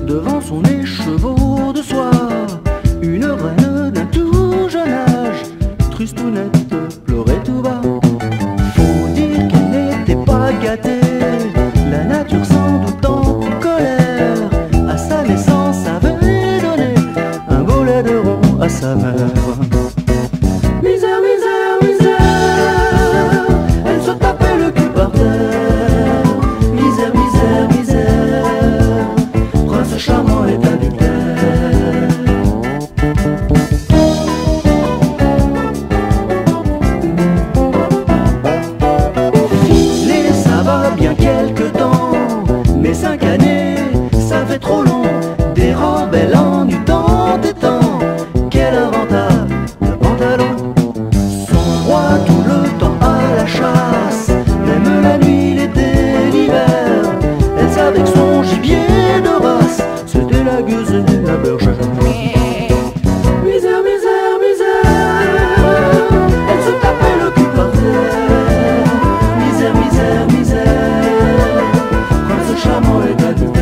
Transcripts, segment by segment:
devant son écheveau de soie, une reine d'un tout jeune âge, tristounette, pleurait tout bas. Faut dire qu'elle n'était pas gâtée, la nature sans doute en colère. À sa naissance avait donné un beau lait de rond à sa mère. Misère, misère, misère, elle se tapait le cul par terre. Misère, misère, misère, prince charmant et adultère. Filer, ça va bien quelque temps, mais 5 années, ça fait trop long. Des robes, elle en eut tant et tant, qu'elle inventa le pantalon. Son roi tout le temps à la chasse, même la nuit, l'été, l'hiver. Elle savait que son gibier de race, c'était la gueuse et la bergère. Misère, misère, misère, elle se tapait le cul par terre. Misère, misère, misère, prince charmant et adultère.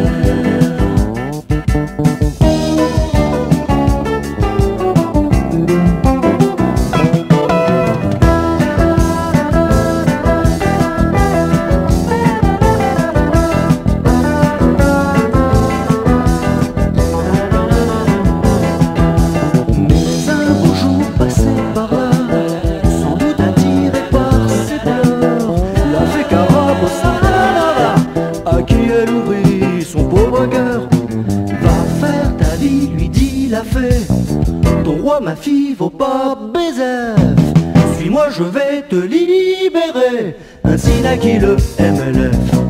Son pauvre cœur, va faire ta vie, lui dit la fée. Ton roi, ma fille, vaut pas baiser. Suis-moi, je vais te libérer. Ainsi naquit le MLF.